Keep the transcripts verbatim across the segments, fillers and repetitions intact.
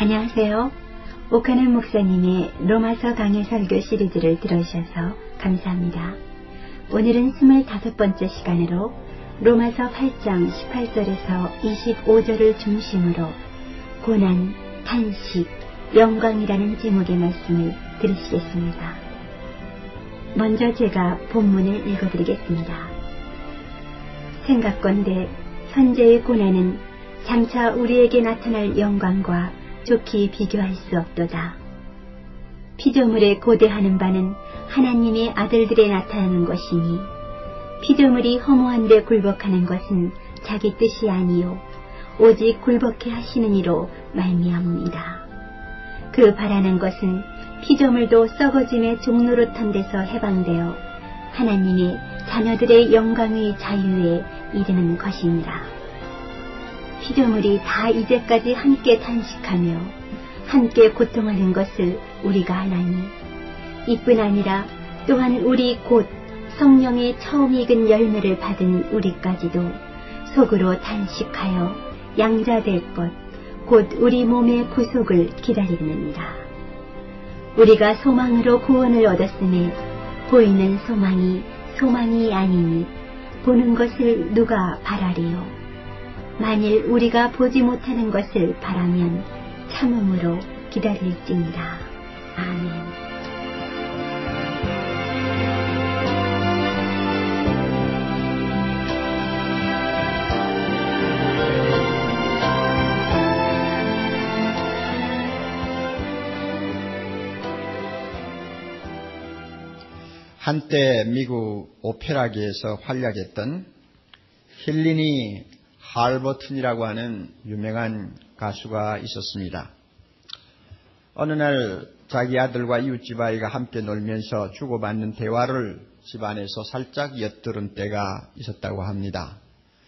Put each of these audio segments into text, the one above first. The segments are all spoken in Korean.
안녕하세요. 오카는 목사님의 로마서 강해 설교 시리즈를 들어주셔서 감사합니다. 오늘은 스물다섯 번째 시간으로 로마서 팔 장 십팔 절에서 이십오 절을 중심으로 고난, 탄식, 영광이라는 제목의 말씀을 들으시겠습니다. 먼저 제가 본문을 읽어드리겠습니다. 생각건대 현재의 고난은 장차 우리에게 나타날 영광과 좋게 비교할 수 없도다. 피조물에 고대하는 바는 하나님의 아들들에 나타나는 것이니 피조물이 허무한 데 굴복하는 것은 자기 뜻이 아니요 오직 굴복해 하시는 이로 말미암습니다. 그 바라는 것은 피조물도 썩어짐의 종노릇한 데서 해방되어 하나님의 자녀들의 영광의 자유에 이르는 것이니라. 피조물이 다 이제까지 함께 탄식하며 함께 고통하는 것을 우리가 아나니 이뿐 아니라 또한 우리 곧 성령의 처음 익은 열매를 받은 우리까지도 속으로 탄식하여 양자될 것 곧 우리 몸의 구속을 기다리느니라. 우리가 소망으로 구원을 얻었으니 보이는 소망이 소망이 아니니 보는 것을 누가 바라리요. 만일 우리가 보지 못하는 것을 바라면 참음으로 기다릴지니라. 아멘. 한때 미국 오페라계에서 활약했던 힐리니 할버튼이라고 하는 유명한 가수가 있었습니다. 어느 날 자기 아들과 이웃집 아이가 함께 놀면서 주고받는 대화를 집안에서 살짝 엿들은 때가 있었다고 합니다.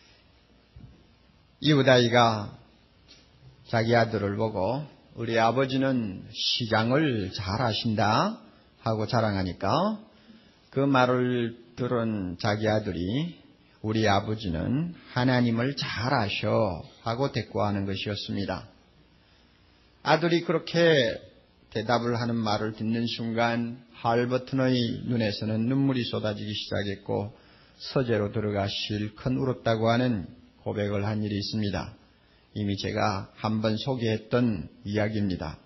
이웃 아이가 자기 아들을 보고 우리 아버지는 시장을 잘 하신다 하고 자랑하니까 그 말을 들은 자기 아들이 우리 아버지는 하나님을 잘 아셔 하고 대꾸하는 것이었습니다. 아들이 그렇게 대답을 하는 말을 듣는 순간 할버튼의 눈에서는 눈물이 쏟아지기 시작했고 서재로 들어가 실컷 울었다고 하는 고백을 한 일이 있습니다. 이미 제가 한번 소개했던 이야기입니다.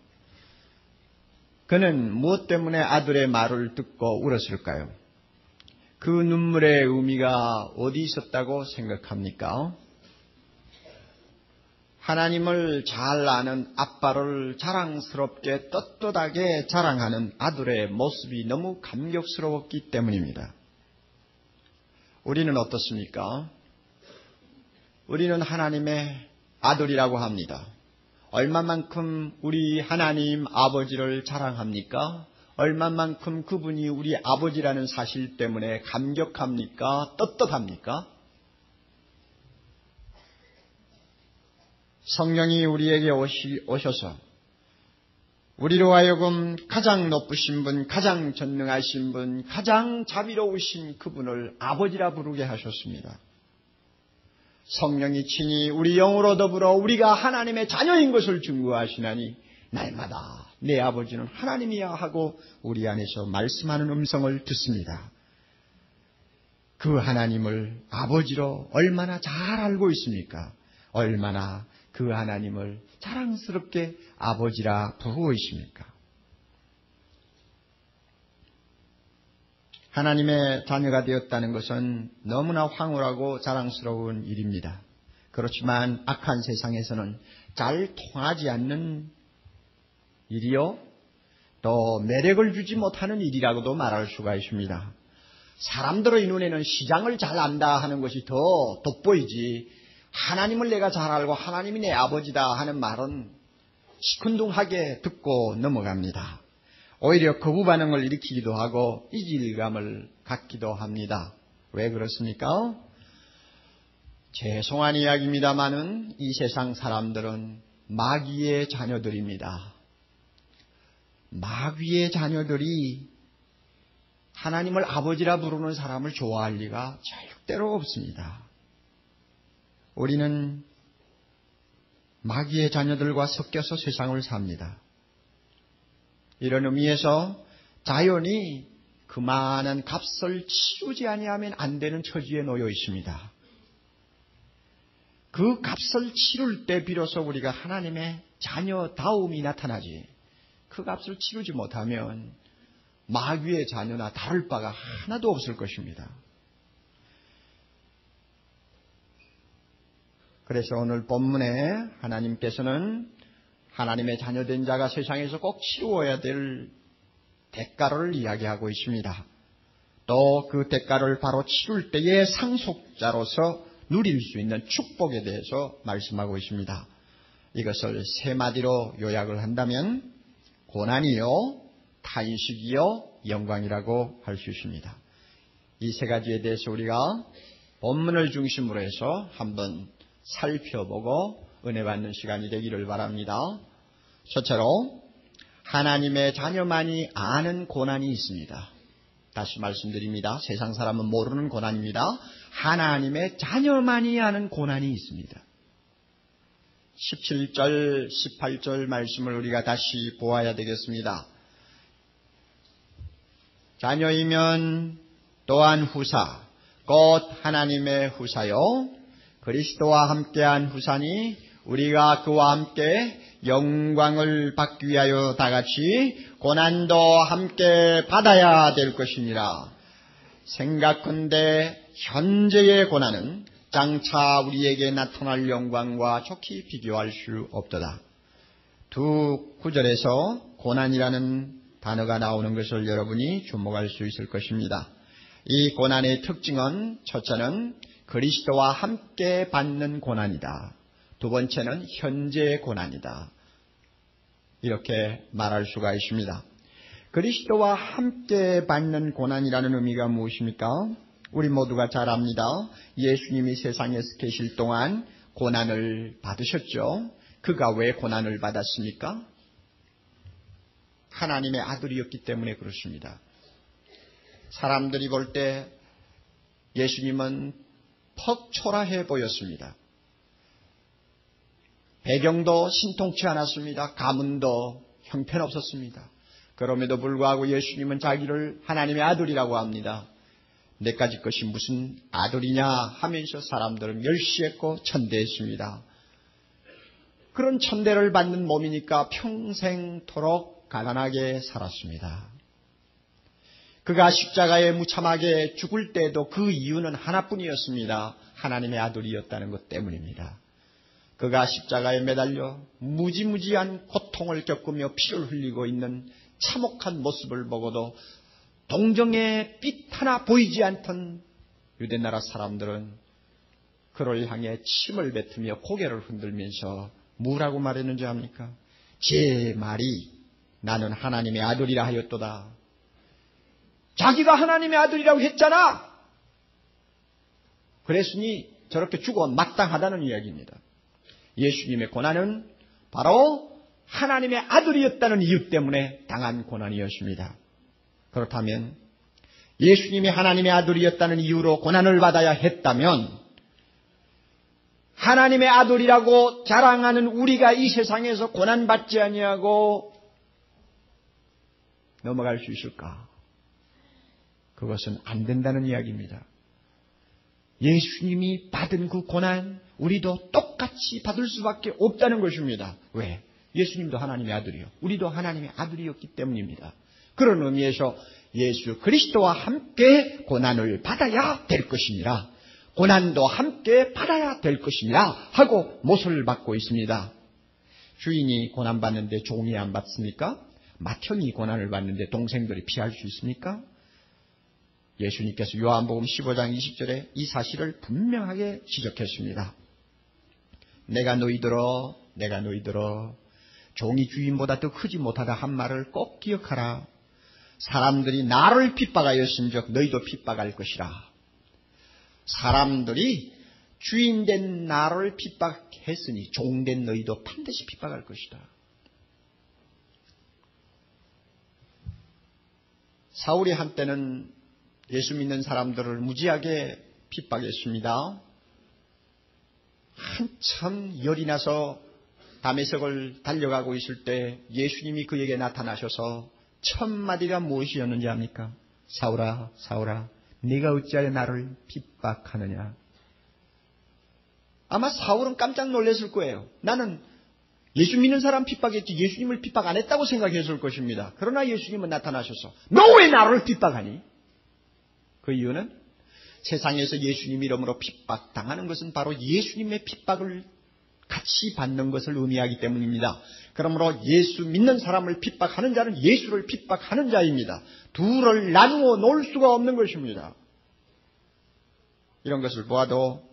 그는 무엇 때문에 아들의 말을 듣고 울었을까요? 그 눈물의 의미가 어디 있었다고 생각합니까? 하나님을 잘 아는 아빠를 자랑스럽게 떳떳하게 자랑하는 아들의 모습이 너무 감격스러웠기 때문입니다. 우리는 어떻습니까? 우리는 하나님의 아들이라고 합니다. 얼마만큼 우리 하나님 아버지를 자랑합니까? 얼마만큼 그분이 우리 아버지라는 사실 때문에 감격합니까? 떳떳합니까? 성령이 우리에게 오시, 오셔서 우리로 하여금 가장 높으신 분, 가장 전능하신 분, 가장 자비로우신 그분을 아버지라 부르게 하셨습니다. 성령이 친히 우리 영으로 더불어 우리가 하나님의 자녀인 것을 증거하시나니 날마다 내 아버지는 하나님이야 하고 우리 안에서 말씀하는 음성을 듣습니다. 그 하나님을 아버지로 얼마나 잘 알고 있습니까? 얼마나 그 하나님을 자랑스럽게 아버지라 부르고 있습니까? 하나님의 자녀가 되었다는 것은 너무나 황홀하고 자랑스러운 일입니다. 그렇지만 악한 세상에서는 잘 통하지 않는 일이요, 또 매력을 주지 못하는 일이라고도 말할 수가 있습니다. 사람들의 눈에는 시장을 잘 안다 하는 것이 더 돋보이지 하나님을 내가 잘 알고 하나님이 내 아버지다 하는 말은 시큰둥하게 듣고 넘어갑니다. 오히려 거부 반응을 일으키기도 하고 이질감을 갖기도 합니다. 왜 그렇습니까? 죄송한 이야기입니다마는 이 세상 사람들은 마귀의 자녀들입니다. 마귀의 자녀들이 하나님을 아버지라 부르는 사람을 좋아할 리가 절대로 없습니다. 우리는 마귀의 자녀들과 섞여서 세상을 삽니다. 이런 의미에서 자연이 그만한 값을 치르지 아니하면 안 되는 처지에 놓여 있습니다. 그 값을 치를 때 비로소 우리가 하나님의 자녀다움이 나타나지, 그 값을 치르지 못하면 마귀의 자녀나 다를 바가 하나도 없을 것입니다. 그래서 오늘 본문에 하나님께서는 하나님의 자녀된 자가 세상에서 꼭 치루어야 될 대가를 이야기하고 있습니다. 또 그 대가를 바로 치룰 때의 상속자로서 누릴 수 있는 축복에 대해서 말씀하고 있습니다. 이것을 세 마디로 요약을 한다면 고난이요, 탄식이요, 영광이라고 할 수 있습니다. 이 세 가지에 대해서 우리가 본문을 중심으로 해서 한번 살펴보고 은혜 받는 시간이 되기를 바랍니다. 첫째로 하나님의 자녀만이 아는 고난이 있습니다. 다시 말씀드립니다. 세상 사람은 모르는 고난입니다. 하나님의 자녀만이 아는 고난이 있습니다. 십칠 절, 십팔 절 말씀을 우리가 다시 보아야 되겠습니다. 자녀이면 또한 후사, 곧 하나님의 후사요, 그리스도와 함께한 후사니 우리가 그와 함께 영광을 받기 위하여 다같이 고난도 함께 받아야 될 것이니라. 생각컨대 현재의 고난은 장차 우리에게 나타날 영광과 좋게 비교할 수 없도다. 두 구절에서 고난이라는 단어가 나오는 것을 여러분이 주목할 수 있을 것입니다. 이 고난의 특징은 첫째는 그리스도와 함께 받는 고난이다. 두 번째는 현재의 고난이다. 이렇게 말할 수가 있습니다. 그리스도와 함께 받는 고난이라는 의미가 무엇입니까? 우리 모두가 잘 압니다. 예수님이 세상에서 계실 동안 고난을 받으셨죠. 그가 왜 고난을 받았습니까? 하나님의 아들이었기 때문에 그렇습니다. 사람들이 볼 때 예수님은 퍽 초라해 보였습니다. 배경도 신통치 않았습니다. 가문도 형편없었습니다. 그럼에도 불구하고 예수님은 자기를 하나님의 아들이라고 합니다. 내까지 것이 무슨 아들이냐 하면서 사람들은 멸시했고 천대했습니다. 그런 천대를 받는 몸이니까 평생토록 가난하게 살았습니다. 그가 십자가에 무참하게 죽을 때도 그 이유는 하나뿐이었습니다. 하나님의 아들이었다는 것 때문입니다. 그가 십자가에 매달려 무지무지한 고통을 겪으며 피를 흘리고 있는 참혹한 모습을 보고도 동정의 빛 하나 보이지 않던 유대나라 사람들은 그를 향해 침을 뱉으며 고개를 흔들면서 뭐라고 말했는지 압니까? 제 말이 나는 하나님의 아들이라 하였도다. 자기가 하나님의 아들이라고 했잖아. 그랬으니 저렇게 죽어 마땅하다는 이야기입니다. 예수님의 고난은 바로 하나님의 아들이었다는 이유 때문에 당한 고난이었습니다. 그렇다면 예수님이 하나님의 아들이었다는 이유로 고난을 받아야 했다면 하나님의 아들이라고 자랑하는 우리가 이 세상에서 고난받지 아니하고 넘어갈 수 있을까? 그것은 안 된다는 이야기입니다. 예수님이 받은 그 고난 우리도 똑같이 받을 수밖에 없다는 것입니다. 왜? 예수님도 하나님의 아들이요. 우리도 하나님의 아들이었기 때문입니다. 그런 의미에서 예수 그리스도와 함께 고난을 받아야 될 것이니라. 고난도 함께 받아야 될 것이니라 하고 못을 받고 있습니다. 주인이 고난받는데 종이 안 받습니까? 맏형이 고난을 받는데 동생들이 피할 수 있습니까? 예수님께서 요한복음 십오 장 이십 절에 이 사실을 분명하게 지적했습니다. 내가 너희들어 내가 너희들어 종이 주인보다 더 크지 못하다 한 말을 꼭 기억하라. 사람들이 나를 핍박하였은즉 너희도 핍박할 것이라. 사람들이 주인된 나를 핍박했으니 종된 너희도 반드시 핍박할 것이다. 사울이 한때는 예수 믿는 사람들을 무지하게 핍박했습니다. 한참 열이 나서 다메섹을 달려가고 있을 때 예수님이 그에게 나타나셔서 첫 마디가 무엇이었는지 압니까? 사울아, 사울아, 네가 어찌하여 나를 핍박하느냐? 아마 사울은 깜짝 놀랐을 거예요. 나는 예수 믿는 사람 핍박했지 예수님을 핍박 안 했다고 생각했을 것입니다. 그러나 예수님은 나타나셔서 너 왜 나를 핍박하니? 그 이유는 세상에서 예수님 이름으로 핍박당하는 것은 바로 예수님의 핍박을 같이 받는 것을 의미하기 때문입니다. 그러므로 예수 믿는 사람을 핍박하는 자는 예수를 핍박하는 자입니다. 둘을 나누어 놓을 수가 없는 것입니다. 이런 것을 보아도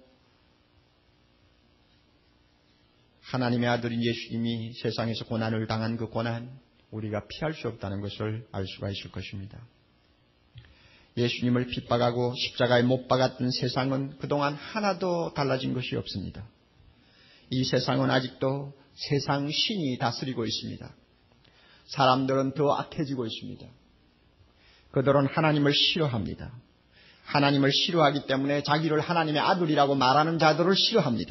하나님의 아들인 예수님이 세상에서 고난을 당한 그 고난, 우리가 피할 수 없다는 것을 알 수가 있을 것입니다. 예수님을 핍박하고 십자가에 못 박았던 세상은 그동안 하나도 달라진 것이 없습니다. 이 세상은 아직도 세상 신이 다스리고 있습니다. 사람들은 더 악해지고 있습니다. 그들은 하나님을 싫어합니다. 하나님을 싫어하기 때문에 자기를 하나님의 아들이라고 말하는 자들을 싫어합니다.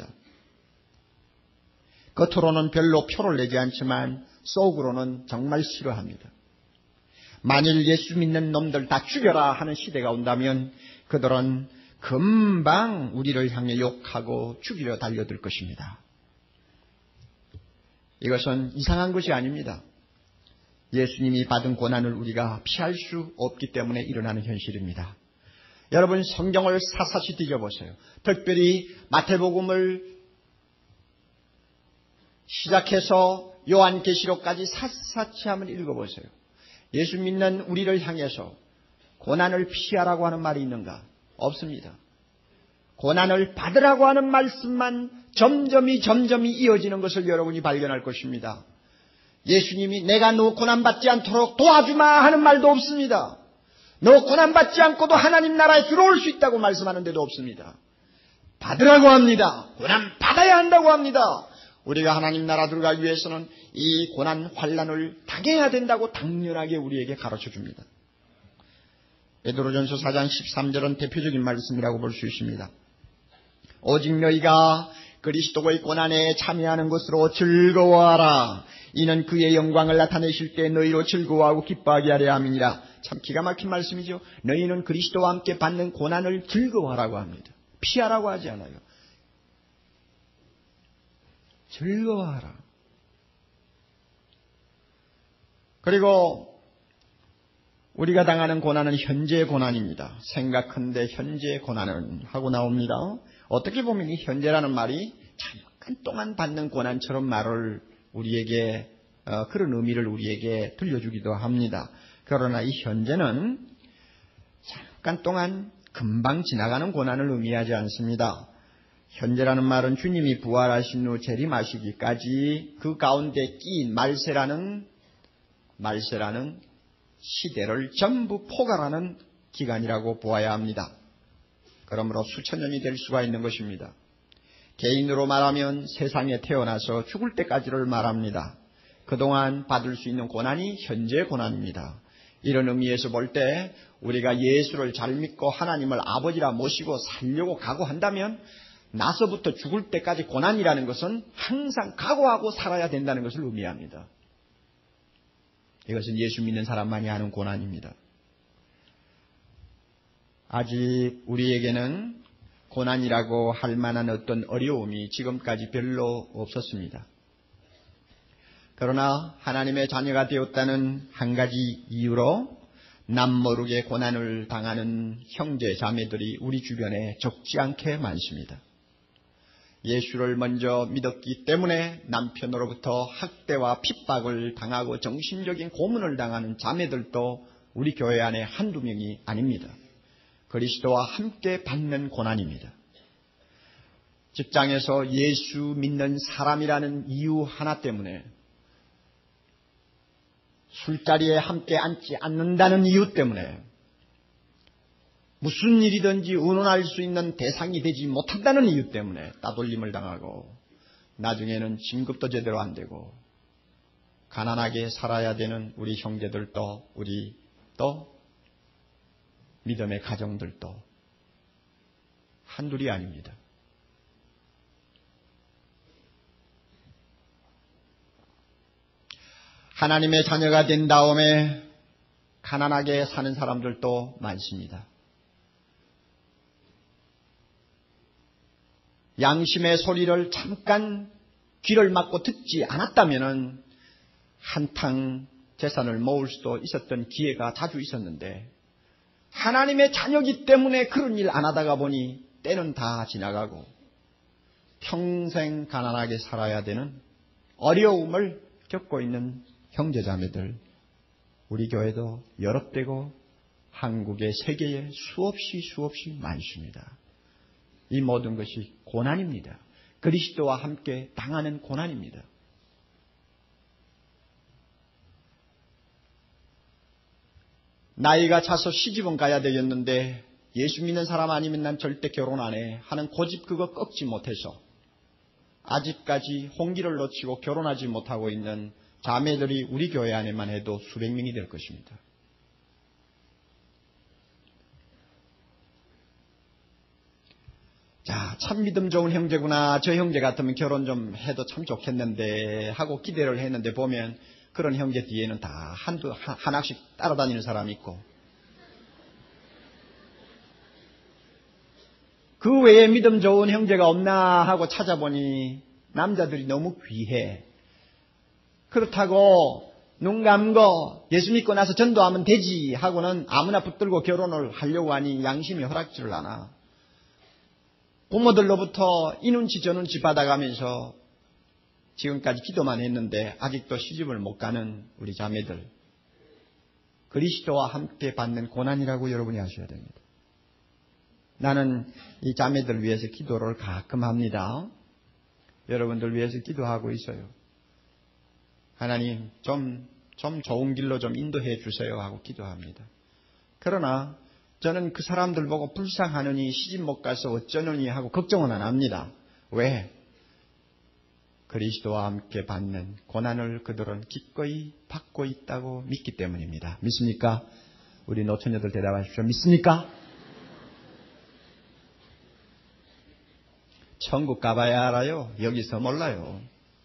겉으로는 별로 표를 내지 않지만 속으로는 정말 싫어합니다. 만일 예수 믿는 놈들 다 죽여라 하는 시대가 온다면 그들은 금방 우리를 향해 욕하고 죽이려 달려들 것입니다. 이것은 이상한 것이 아닙니다. 예수님이 받은 고난을 우리가 피할 수 없기 때문에 일어나는 현실입니다. 여러분 성경을 샅샅이 뒤져보세요. 특별히 마태복음을 시작해서 요한계시록까지 샅샅이 한번 읽어보세요. 예수 믿는 우리를 향해서 고난을 피하라고 하는 말이 있는가? 없습니다. 고난을 받으라고 하는 말씀만 점점이 점점이 이어지는 것을 여러분이 발견할 것입니다. 예수님이 내가 너 고난받지 않도록 도와주마 하는 말도 없습니다. 너 고난받지 않고도 하나님 나라에 들어올 수 있다고 말씀하는 데도 없습니다. 받으라고 합니다. 고난 받아야 한다고 합니다. 우리가 하나님 나라 들어가기 위해서는 이 고난 환난을 당해야 된다고 당연하게 우리에게 가르쳐줍니다. 베드로전서 사 장 십삼 절은 대표적인 말씀이라고 볼 수 있습니다. 오직 너희가 그리스도의 고난에 참여하는 것으로 즐거워하라. 이는 그의 영광을 나타내실 때 너희로 즐거워하고 기뻐하게 하려 함이니라. 참 기가 막힌 말씀이죠. 너희는 그리스도와 함께 받는 고난을 즐거워하라고 합니다. 피하라고 하지 않아요. 즐거워하라. 그리고 우리가 당하는 고난은 현재의 고난입니다. 생각한데 현재의 고난은 하고 나옵니다. 어떻게 보면 이 현재라는 말이 잠깐 동안 받는 고난처럼 말을 우리에게 어, 그런 의미를 우리에게 들려주기도 합니다. 그러나 이 현재는 잠깐 동안 금방 지나가는 고난을 의미하지 않습니다. 현재라는 말은 주님이 부활하신 후 재림하시기까지 그 가운데 끼인 말세라는 말세라는 시대를 전부 포괄하는 기간이라고 보아야 합니다. 그러므로 수천 년이 될 수가 있는 것입니다. 개인으로 말하면 세상에 태어나서 죽을 때까지를 말합니다. 그동안 받을 수 있는 고난이 현재의 고난입니다. 이런 의미에서 볼 때 우리가 예수를 잘 믿고 하나님을 아버지라 모시고 살려고 각오한다면 나서부터 죽을 때까지 고난이라는 것은 항상 각오하고 살아야 된다는 것을 의미합니다. 이것은 예수 믿는 사람만이 아는 고난입니다. 아직 우리에게는 고난이라고 할 만한 어떤 어려움이 지금까지 별로 없었습니다. 그러나 하나님의 자녀가 되었다는 한 가지 이유로 남모르게 고난을 당하는 형제 자매들이 우리 주변에 적지 않게 많습니다. 예수를 먼저 믿었기 때문에 남편으로부터 학대와 핍박을 당하고 정신적인 고문을 당하는 자매들도 우리 교회 안에 한두 명이 아닙니다. 그리스도와 함께 받는 고난입니다. 직장에서 예수 믿는 사람이라는 이유 하나 때문에, 술자리에 함께 앉지 않는다는 이유 때문에, 무슨 일이든지 의논할 수 있는 대상이 되지 못한다는 이유 때문에 따돌림을 당하고 나중에는 진급도 제대로 안 되고 가난하게 살아야 되는 우리 형제들도, 우리 또 믿음의 가정들도 한둘이 아닙니다. 하나님의 자녀가 된 다음에 가난하게 사는 사람들도 많습니다. 양심의 소리를 잠깐 귀를 막고 듣지 않았다면 한탕 재산을 모을 수도 있었던 기회가 자주 있었는데 하나님의 자녀이기 때문에 그런 일 안 하다가 보니 때는 다 지나가고 평생 가난하게 살아야 되는 어려움을 겪고 있는 형제자매들, 우리 교회도 여러 때고 한국의 세계에 수없이 수없이 많습니다. 이 모든 것이 고난입니다. 그리스도와 함께 당하는 고난입니다. 나이가 차서 시집은 가야 되겠는데 예수 믿는 사람 아니면 난 절대 결혼 안 해 하는 고집 그거 꺾지 못해서 아직까지 홍기를 놓치고 결혼하지 못하고 있는 자매들이 우리 교회 안에만 해도 수백 명이 될 것입니다. 자, 참 믿음 좋은 형제구나. 저 형제 같으면 결혼 좀 해도 참 좋겠는데 하고 기대를 했는데 보면 그런 형제 뒤에는 다 한두, 하나씩 따라다니는 사람이 있고 그 외에 믿음 좋은 형제가 없나 하고 찾아보니 남자들이 너무 귀해. 그렇다고 눈 감고 예수 믿고 나서 전도하면 되지 하고는 아무나 붙들고 결혼을 하려고 하니 양심이 허락지를 않아. 부모들로부터 이 눈치 저 눈치 받아가면서 지금까지 기도만 했는데 아직도 시집을 못 가는 우리 자매들, 그리스도와 함께 받는 고난이라고 여러분이 아셔야 됩니다. 나는 이 자매들 위해서 기도를 가끔 합니다. 여러분들 위해서 기도하고 있어요. 하나님 좀, 좀 좋은 길로 좀 인도해 주세요 하고 기도합니다. 그러나 저는 그 사람들 보고 불쌍하느니 시집 못 가서 어쩌느니 하고 걱정은 안 합니다. 왜? 그리스도와 함께 받는 고난을 그들은 기꺼이 받고 있다고 믿기 때문입니다. 믿습니까? 우리 노처녀들 대답하십시오. 믿습니까? 천국 가봐야 알아요. 여기서 몰라요.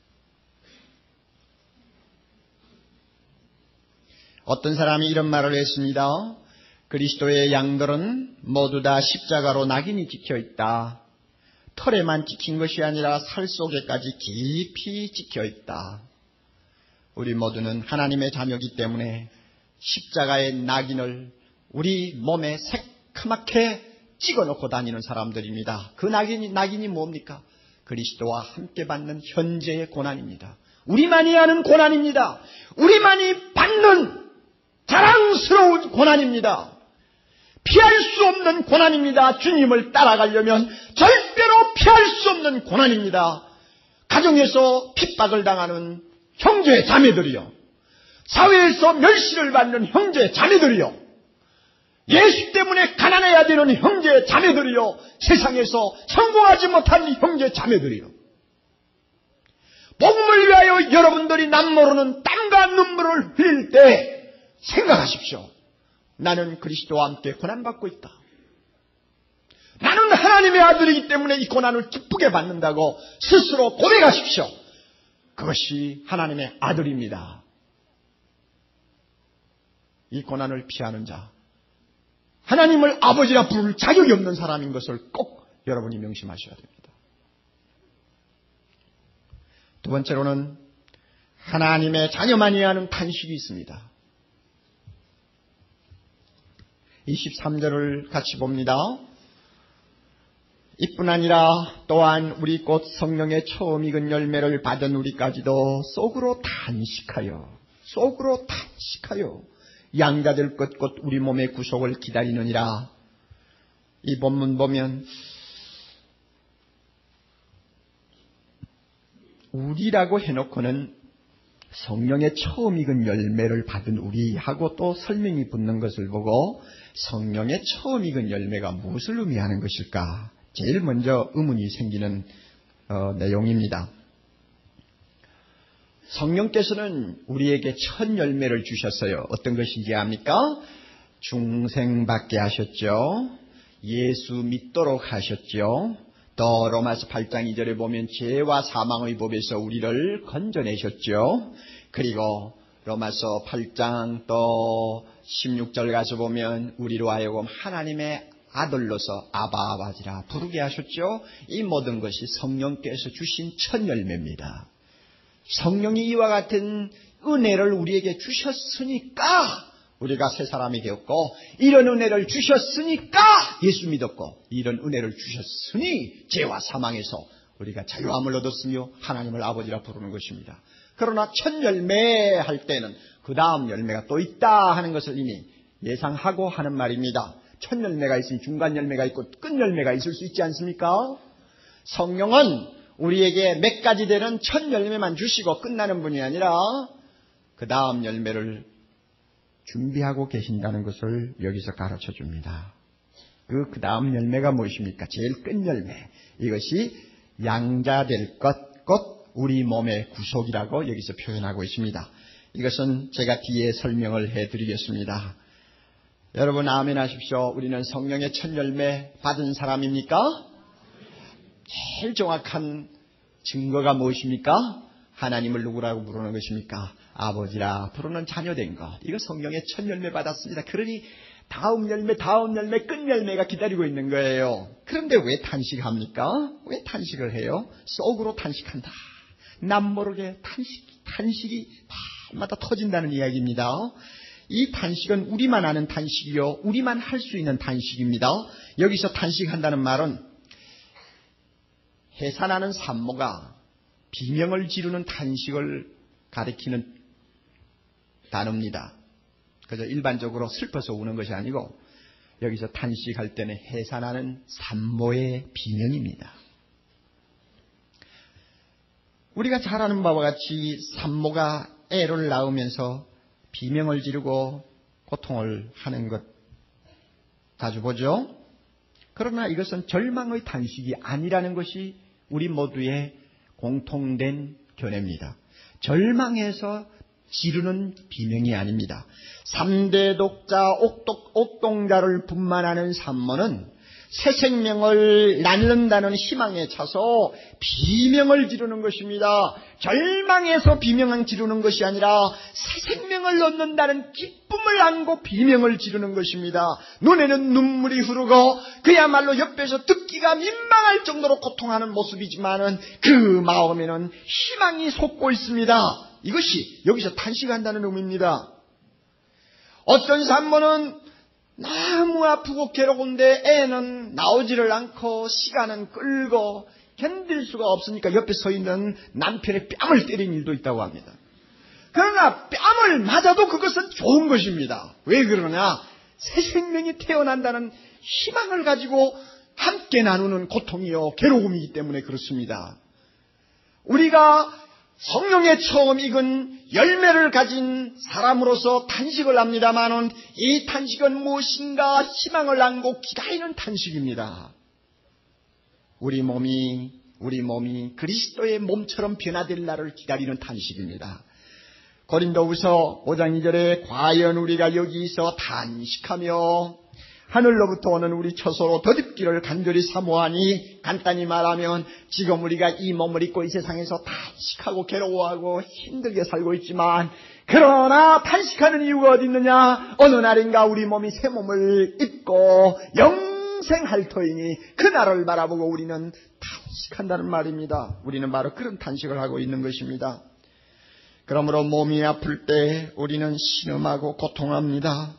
어떤 사람이 이런 말을 했습니다. 그리스도의 양들은 모두 다 십자가로 낙인이 찍혀있다. 털에만 찍힌 것이 아니라 살 속에까지 깊이 찍혀있다. 우리 모두는 하나님의 자녀이기 때문에 십자가의 낙인을 우리 몸에 새카맣게 찍어놓고 다니는 사람들입니다. 그 낙인이, 낙인이 뭡니까? 그리스도와 함께 받는 현재의 고난입니다. 우리만이 아는 고난입니다. 우리만이 받는 자랑스러운 고난입니다. 피할 수 없는 고난입니다. 주님을 따라가려면 절대로 피할 수 없는 고난입니다. 가정에서 핍박을 당하는 형제 자매들이요, 사회에서 멸시를 받는 형제 자매들이요, 예수 때문에 가난해야 되는 형제 자매들이요, 세상에서 성공하지 못한 형제 자매들이요, 복음을 위하여 여러분들이 남모르는 땀과 눈물을 흘릴 때 생각하십시오. 나는 그리스도와 함께 고난받고 있다. 나는 하나님의 아들이기 때문에 이 고난을 기쁘게 받는다고 스스로 고백하십시오. 그것이 하나님의 아들입니다. 이 고난을 피하는 자, 하나님을 아버지라 부를 자격이 없는 사람인 것을 꼭 여러분이 명심하셔야 됩니다. 두 번째로는 하나님의 자녀만이 하는 탄식이 있습니다. 이십삼 절을 같이 봅니다. 이뿐 아니라 또한 우리 곧 성령의 처음 익은 열매를 받은 우리까지도 속으로 탄식하여 속으로 탄식하여 양자될 것 곧 우리 몸의 구속을 기다리느니라. 이 본문 보면 우리라고 해놓고는 성령의 처음 익은 열매를 받은 우리하고 또 설명이 붙는 것을 보고 성령의 처음 익은 열매가 무엇을 의미하는 것일까? 제일 먼저 의문이 생기는 어, 내용입니다. 성령께서는 우리에게 첫 열매를 주셨어요. 어떤 것인지 압니까? 중생받게 하셨죠. 예수 믿도록 하셨죠. 또 로마서 팔 장 이 절에 보면 죄와 사망의 법에서 우리를 건져내셨죠. 그리고 로마서 팔 장 또 십육 절 가서 보면 우리로 하여금 하나님의 아들로서 아바 아버지라 부르게 하셨죠. 이 모든 것이 성령께서 주신 첫 열매입니다. 성령이 이와 같은 은혜를 우리에게 주셨으니까 우리가 새 사람이 되었고, 이런 은혜를 주셨으니까 예수 믿었고, 이런 은혜를 주셨으니 죄와 사망에서 우리가 자유함을 얻었으며 하나님을 아버지라 부르는 것입니다. 그러나 첫 열매 할 때는 그 다음 열매가 또 있다 하는 것을 이미 예상하고 하는 말입니다. 첫 열매가 있으니 중간 열매가 있고 끝 열매가 있을 수 있지 않습니까? 성령은 우리에게 몇 가지 되는 첫 열매만 주시고 끝나는 분이 아니라 그 다음 열매를 준비하고 계신다는 것을 여기서 가르쳐 줍니다. 그, 그 다음 열매가 무엇입니까? 제일 끝 열매. 이것이 양자될 것, 곧 우리 몸의 구속이라고 여기서 표현하고 있습니다. 이것은 제가 뒤에 설명을 해드리겠습니다. 여러분 아멘 하십시오. 우리는 성령의 첫 열매 받은 사람입니까? 제일 정확한 증거가 무엇입니까? 하나님을 누구라고 부르는 것입니까? 아버지라 부르는 자녀된 것. 이거 성령의 첫 열매 받았습니다. 그러니 다음 열매, 다음 열매, 끝 열매가 기다리고 있는 거예요. 그런데 왜 탄식합니까? 왜 탄식을 해요? 속으로 탄식한다. 남 모르게 탄식, 탄식이 밤마다 터진다는 이야기입니다. 이 탄식은 우리만 아는 탄식이요, 우리만 할 수 있는 탄식입니다. 여기서 탄식한다는 말은 해산하는 산모가 비명을 지르는 탄식을 가리키는 단어입니다. 그저 일반적으로 슬퍼서 우는 것이 아니고 여기서 탄식할 때는 해산하는 산모의 비명입니다. 우리가 잘 아는 바와 같이 산모가 애를 낳으면서 비명을 지르고 고통을 하는 것 자주 보죠. 그러나 이것은 절망의 탄식이 아니라는 것이 우리 모두의 공통된 견해입니다. 절망해서 지르는 비명이 아닙니다. 삼대 독자 옥독, 옥동자를 분만하는 산모는 새 생명을 낳는다는 희망에 차서 비명을 지르는 것입니다. 절망해서 비명을 지르는 것이 아니라 새 생명을 얻는다는 기쁨을 안고 비명을 지르는 것입니다. 눈에는 눈물이 흐르고 그야말로 옆에서 듣기가 민망할 정도로 고통하는 모습이지만은 그 마음에는 희망이 솟고 있습니다. 이것이 여기서 탄식한다는 의미입니다. 어떤 산모는 너무 아프고 괴로운데 애는 나오지를 않고 시간은 끌고 견딜 수가 없으니까 옆에 서 있는 남편의 뺨을 때린 일도 있다고 합니다. 그러나 뺨을 맞아도 그것은 좋은 것입니다. 왜 그러냐? 새 생명이 태어난다는 희망을 가지고 함께 나누는 고통이요 괴로움이기 때문에 그렇습니다. 우리가 성령의 처음 익은 열매를 가진 사람으로서 탄식을 합니다마는 이 탄식은 무엇인가 희망을 안고 기다리는 탄식입니다. 우리 몸이 우리 몸이 그리스도의 몸처럼 변화될 날을 기다리는 탄식입니다. 고린도후서 오 장 이 절에 과연 우리가 여기서 탄식하며 하늘로부터 오는 우리 처소로 덧입기를 간절히 사모하니, 간단히 말하면 지금 우리가 이 몸을 입고 이 세상에서 탄식하고 괴로워하고 힘들게 살고 있지만, 그러나 탄식하는 이유가 어디 있느냐? 어느 날인가 우리 몸이 새 몸을 입고 영생할 터이니 그날을 바라보고 우리는 탄식한다는 말입니다. 우리는 바로 그런 탄식을 하고 있는 것입니다. 그러므로 몸이 아플 때 우리는 신음하고 고통합니다.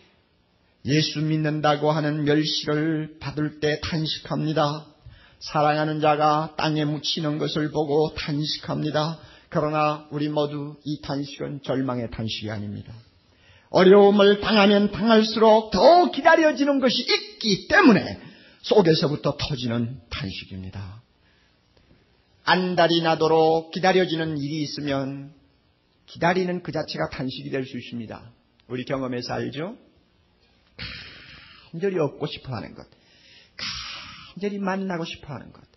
예수 믿는다고 하는 멸시를 받을 때 탄식합니다. 사랑하는 자가 땅에 묻히는 것을 보고 탄식합니다. 그러나 우리 모두 이 탄식은 절망의 탄식이 아닙니다. 어려움을 당하면 당할수록 더 기다려지는 것이 있기 때문에 속에서부터 터지는 탄식입니다. 안달이 나도록 기다려지는 일이 있으면 기다리는 그 자체가 탄식이 될 수 있습니다. 우리 경험에서 알죠? 간절히 얻고 싶어하는 것, 간절히 만나고 싶어하는 것,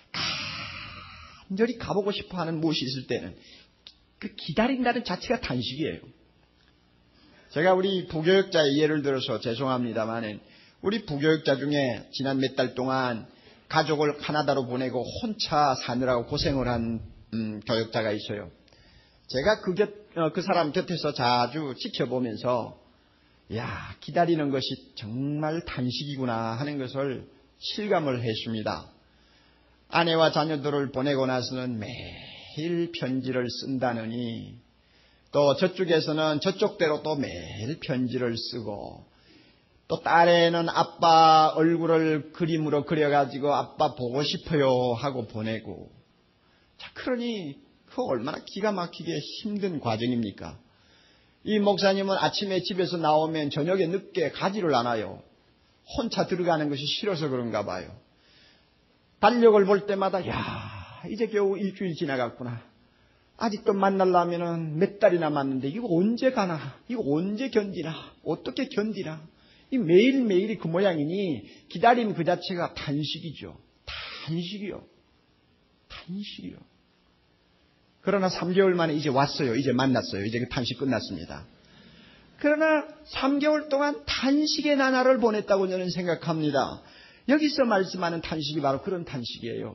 간절히 가보고 싶어하는 무엇이 있을 때는 그 기다린다는 자체가 탄식이에요. 제가 우리 부교육자의 예를 들어서 죄송합니다만, 우리 부교육자 중에 지난 몇 달 동안 가족을 카나다로 보내고 혼자 사느라고 고생을 한 음, 교육자가 있어요. 제가 그 곁, 어, 그 사람 곁에서 자주 지켜보면서 야, 기다리는 것이 정말 탄식이구나 하는 것을 실감을 했습니다. 아내와 자녀들을 보내고 나서는 매일 편지를 쓴다느니 또 저쪽에서는 저쪽대로 또 매일 편지를 쓰고 또 딸애는 아빠 얼굴을 그림으로 그려가지고 아빠 보고 싶어요 하고 보내고. 자, 그러니 그 얼마나 기가 막히게 힘든 과정입니까? 이 목사님은 아침에 집에서 나오면 저녁에 늦게 가지를 않아요. 혼자 들어가는 것이 싫어서 그런가 봐요. 달력을 볼 때마다 야, 이제 겨우 일주일 지나갔구나. 아직도 만나려면 몇 달이 남았는데 이거 언제 가나? 이거 언제 견디나? 어떻게 견디나? 이 매일매일이 그 모양이니 기다림 그 자체가 탄식이죠. 탄식이요. 탄식이요. 그러나 삼 개월 만에 이제 왔어요. 이제 만났어요. 이제 그 탄식 끝났습니다. 그러나 삼 개월 동안 탄식의 나날을 보냈다고 저는 생각합니다. 여기서 말씀하는 탄식이 바로 그런 탄식이에요.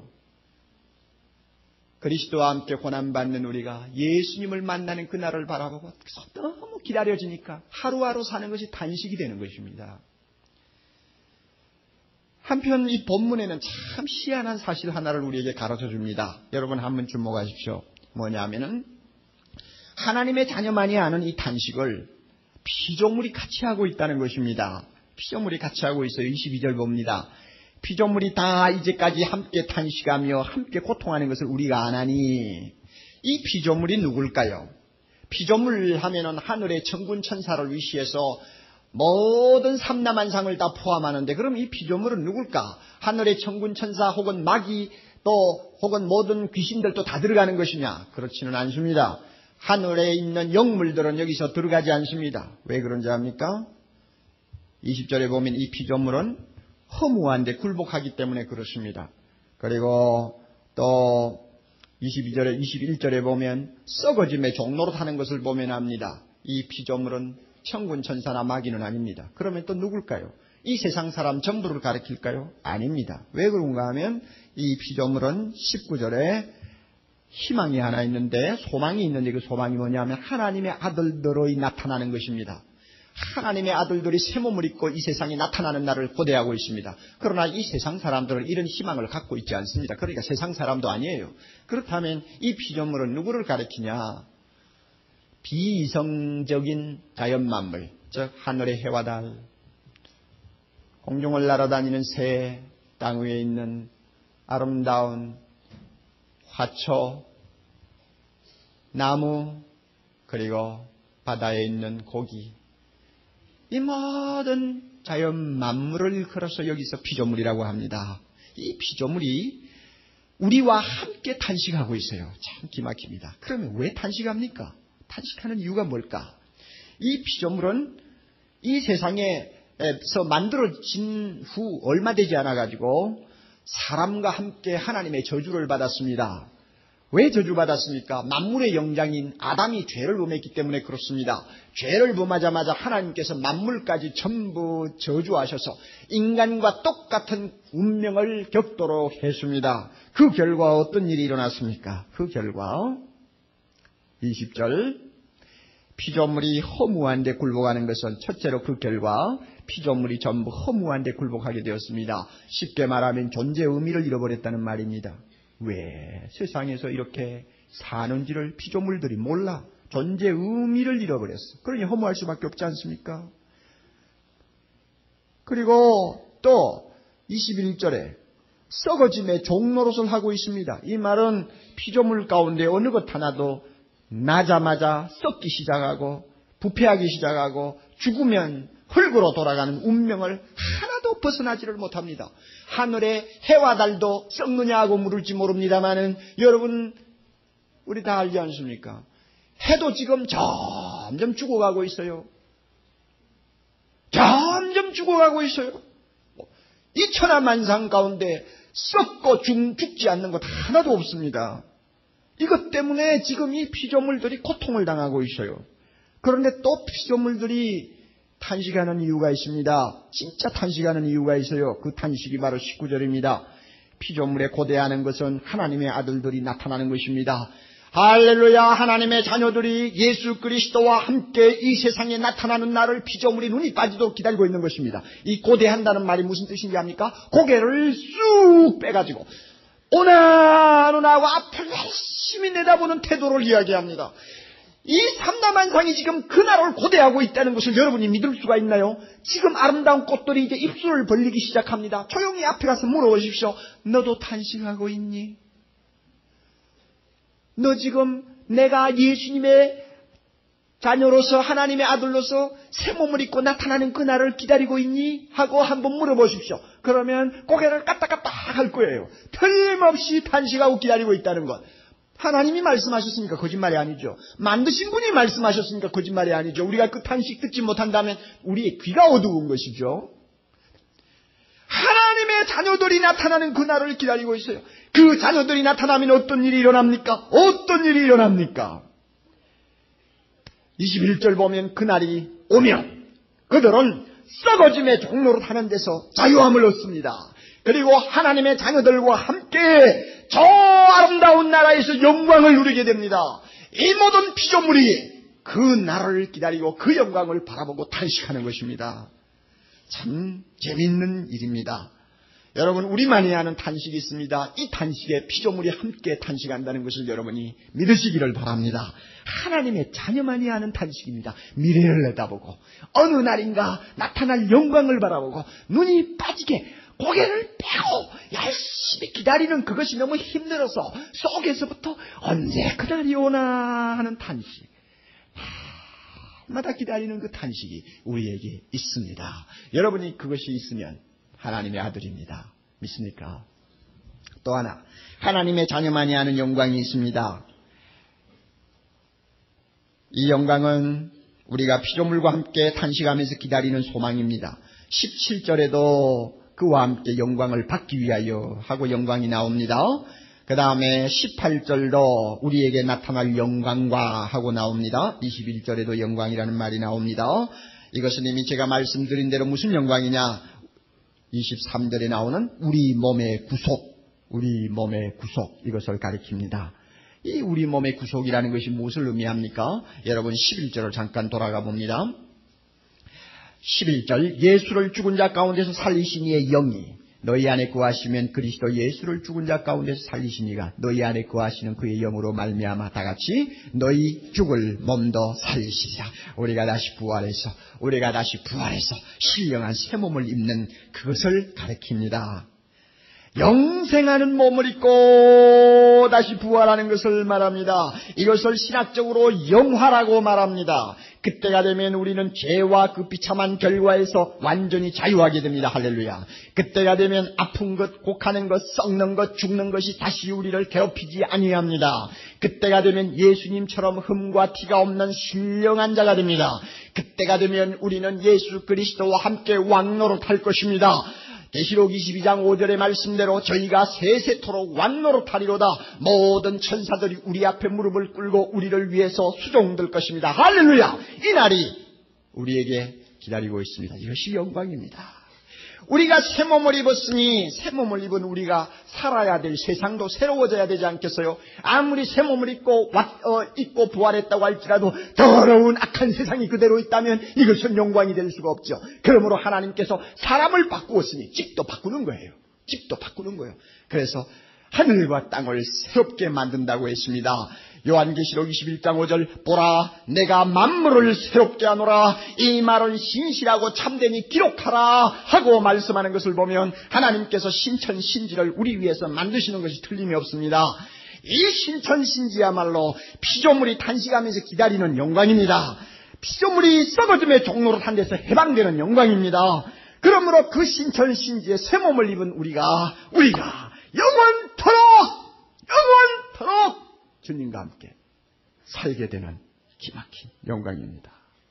그리스도와 함께 고난받는 우리가 예수님을 만나는 그날을 바라보고 너무 기다려지니까 하루하루 사는 것이 단식이 되는 것입니다. 한편 이 본문에는 참 희한한 사실 하나를 우리에게 가르쳐 줍니다. 여러분 한번 주목하십시오. 뭐냐면은 하나님의 자녀만이 아는 이 단식을 피조물이 같이 하고 있다는 것입니다. 피조물이 같이 하고 있어요. 이십이 절 봅니다. 피조물이 다 이제까지 함께 탄식하며 함께 고통하는 것을 우리가 아나니. 이 피조물이 누굴까요? 피조물 하면은 하늘의 천군 천사를 위시해서 모든 삼라만상을 다 포함하는데 그럼 이 피조물은 누굴까? 하늘의 천군 천사 혹은 마귀 또 혹은 모든 귀신들도 다 들어가는 것이냐? 그렇지는 않습니다. 하늘에 있는 영물들은 여기서 들어가지 않습니다. 왜 그런지 압니까? 이십 절에 보면 이 피조물은 허무한데 굴복하기 때문에 그렇습니다. 그리고 또 이십이 절에 이십일 절에 보면 썩어짐의 종로로 타는 것을 보면 압니다. 이 피조물은 천군 천사나 마귀는 아닙니다. 그러면 또 누굴까요? 이 세상 사람 전부를 가리킬까요? 아닙니다. 왜 그런가 하면 이 피조물은 십구 절에 희망이 하나 있는데 소망이 있는데 그 소망이 뭐냐면 하나님의 아들들의 나타나는 것입니다. 하나님의 아들들이 새 몸을 입고 이 세상에 나타나는 날을 고대하고 있습니다. 그러나 이 세상 사람들은 이런 희망을 갖고 있지 않습니다. 그러니까 세상 사람도 아니에요. 그렇다면 이 피조물은 누구를 가리키냐? 비이성적인 자연만물, 즉 하늘의 해와 달, 공중을 날아다니는 새, 땅 위에 있는 아름다운 화초, 나무, 그리고 바다에 있는 고기, 이 모든 자연 만물을 일컬어서 여기서 피조물이라고 합니다. 이 피조물이 우리와 함께 탄식하고 있어요. 참 기막힙니다. 그러면 왜 탄식합니까? 탄식하는 이유가 뭘까? 이 피조물은 이 세상에서 만들어진 후 얼마 되지 않아가지고 사람과 함께 하나님의 저주를 받았습니다. 왜 저주받았습니까? 만물의 영장인 아담이 죄를 범했기 때문에 그렇습니다. 죄를 범하자마자 하나님께서 만물까지 전부 저주하셔서 인간과 똑같은 운명을 겪도록 했습니다. 그 결과 어떤 일이 일어났습니까? 그 결과 이십 절 피조물이 허무한 데 굴복하는 것은 첫째로 그 결과 피조물이 전부 허무한 데 굴복하게 되었습니다. 쉽게 말하면 존재의 의미를 잃어버렸다는 말입니다. 왜 세상에서 이렇게 사는지를 피조물들이 몰라 존재의 의미를 잃어버렸어. 그러니 허무할 수밖에 없지 않습니까? 그리고 또 이십일 절에 썩어짐의 종노릇을 하고 있습니다. 이 말은 피조물 가운데 어느 것 하나도 나자마자 썩기 시작하고 부패하기 시작하고 죽으면 흙으로 돌아가는 운명을 하나도 벗어나지를 못합니다. 하늘의 해와 달도 썩느냐 하고 물을지 모릅니다마는 여러분 우리 다 알지 않습니까? 해도 지금 점점 죽어가고 있어요. 점점 죽어가고 있어요. 이 천하만상 가운데 썩고 죽, 죽지 않는 것 하나도 없습니다. 이것 때문에 지금 이 피조물들이 고통을 당하고 있어요. 그런데 또 피조물들이 탄식하는 이유가 있습니다. 진짜 탄식하는 이유가 있어요. 그 탄식이 바로 십구 절입니다. 피조물에 고대하는 것은 하나님의 아들들이 나타나는 것입니다. 할렐루야. 하나님의 자녀들이 예수 그리스도와 함께 이 세상에 나타나는 날을 피조물이 눈이 빠지도록 기다리고 있는 것입니다. 이 고대한다는 말이 무슨 뜻인지 압니까? 고개를 쑥 빼가지고 오나 오나하고 앞을 열심히 내다보는 태도를 이야기합니다. 이 삼라만상이 지금 그날을 고대하고 있다는 것을 여러분이 믿을 수가 있나요? 지금 아름다운 꽃들이 이제 입술을 벌리기 시작합니다. 조용히 앞에 가서 물어보십시오. 너도 탄식하고 있니? 너 지금 내가 예수님의 자녀로서 하나님의 아들로서 새 몸을 입고 나타나는 그날을 기다리고 있니? 하고 한번 물어보십시오. 그러면 고개를 까딱까딱 할 거예요. 틀림없이 탄식하고 기다리고 있다는 것. 하나님이 말씀하셨으니까 거짓말이 아니죠. 만드신 분이 말씀하셨으니까 거짓말이 아니죠. 우리가 그 탄식 듣지 못한다면 우리의 귀가 어두운 것이죠. 하나님의 자녀들이 나타나는 그날을 기다리고 있어요. 그 자녀들이 나타나면 어떤 일이 일어납니까? 어떤 일이 일어납니까? 이십일 절 보면 그날이 오면 그들은 썩어짐의 종로로 타는 데서 자유함을 얻습니다. 그리고 하나님의 자녀들과 함께 저 아름다운 나라에서 영광을 누리게 됩니다. 이 모든 피조물이 그 나라를 기다리고 그 영광을 바라보고 탄식하는 것입니다. 참 재미있는 일입니다. 여러분, 우리만이 아는 탄식이 있습니다. 이 탄식에 피조물이 함께 탄식한다는 것을 여러분이 믿으시기를 바랍니다. 하나님의 자녀만이 아는 탄식입니다. 미래를 내다보고 어느 날인가 나타날 영광을 바라보고 눈이 빠지게 고개를 빼고 열심히 기다리는 그것이 너무 힘들어서 속에서부터 언제 그날이 오나 하는 탄식, 마다 기다리는 그 탄식이 우리에게 있습니다. 여러분이 그것이 있으면 하나님의 아들입니다. 믿습니까? 또 하나, 하나님의 자녀만이 아는 영광이 있습니다. 이 영광은 우리가 피조물과 함께 탄식하면서 기다리는 소망입니다. 십칠 절에도 그와 함께 영광을 받기 위하여 하고 영광이 나옵니다. 그 다음에 십팔 절도 우리에게 나타날 영광과 하고 나옵니다. 이십일 절에도 영광이라는 말이 나옵니다. 이것은 이미 제가 말씀드린 대로 무슨 영광이냐? 이십삼 절에 나오는 우리 몸의 구속, 우리 몸의 구속, 이것을 가리킵니다. 이 우리 몸의 구속이라는 것이 무엇을 의미합니까? 여러분 십일 절을 잠깐 돌아가 봅니다. 십일 절, 예수를 죽은 자 가운데서 살리신 이의 영이 너희 안에 거하시면 그리스도 예수를 죽은 자 가운데서 살리신 이가 너희 안에 거하시는 그의 영으로 말미암아 다같이 너희 죽을 몸도 살리시리라. 우리가 다시 부활해서 우리가 다시 부활해서 신령한 새 몸을 입는 그것을 가리킵니다. 영생하는 몸을 입고 다시 부활하는 것을 말합니다. 이것을 신학적으로 영화라고 말합니다. 그때가 되면 우리는 죄와 그 비참한 결과에서 완전히 자유하게 됩니다. 할렐루야. 그때가 되면 아픈 것, 곡하는 것, 썩는 것, 죽는 것이 다시 우리를 괴롭히지 아니합니다. 그때가 되면 예수님처럼 흠과 티가 없는 신령한 자가 됩니다. 그때가 되면 우리는 예수 그리스도와 함께 왕노릇할 것입니다. 계시록 이십이 장 오 절의 말씀대로 저희가 세세토록 왕노릇하리로다. 모든 천사들이 우리 앞에 무릎을 꿇고 우리를 위해서 수종들 것입니다. 할렐루야. 이 날이 우리에게 기다리고 있습니다. 이것이 영광입니다. 우리가 새 몸을 입었으니 새 몸을 입은 우리가 살아야 될 세상도 새로워져야 되지 않겠어요? 아무리 새 몸을 입고 왔, 어, 입고 부활했다고 할지라도 더러운 악한 세상이 그대로 있다면 이것은 영광이 될 수가 없죠. 그러므로 하나님께서 사람을 바꾸었으니 집도 바꾸는 거예요. 집도 바꾸는 거예요. 그래서 하늘과 땅을 새롭게 만든다고 했습니다. 요한계시록 이십일 장 오 절, 보라 내가 만물을 새롭게 하노라. 이 말을 신실하고 참되니 기록하라 하고 말씀하는 것을 보면 하나님께서 신천신지를 우리 위해서 만드시는 것이 틀림이 없습니다. 이 신천신지야말로 피조물이 탄식하면서 기다리는 영광입니다. 피조물이 썩어짐의 종로로 탄 데서 해방되는 영광입니다. 그러므로 그 신천신지의 새 몸을 입은 우리가 우리가 영원토록 영원토록 주님과 함께 살게 되는 기막힌 영광입니다.